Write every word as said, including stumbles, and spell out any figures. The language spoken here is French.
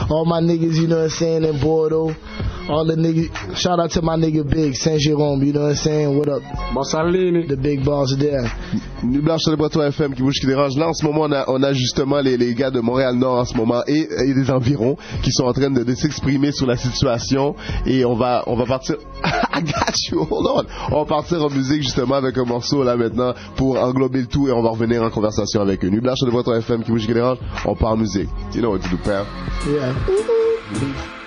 all my niggas, you know what I'm saying, in Bordeaux. All the niggas, shout out to my nigga Big, Saint Jérôme, you know what I'm saying, what up? Bonsalini. The big boss there. Nuit Blanche sur le Breton F M qui bouge, qui dérange. Là, en ce moment, on a, on a justement les, les gars de Montréal-Nord en ce moment et, et des environs qui sont en train de, de s'exprimer sur la situation. Et on va, on va partir. I got you, hold on. On va partir en musique justement avec un morceau là maintenant pour englober le tout et on va revenir en conversation avec eux. Nuit Blanche sur le Breton F M qui bouge, qui dérange. On part en musique. You know what to do, pal. Yeah.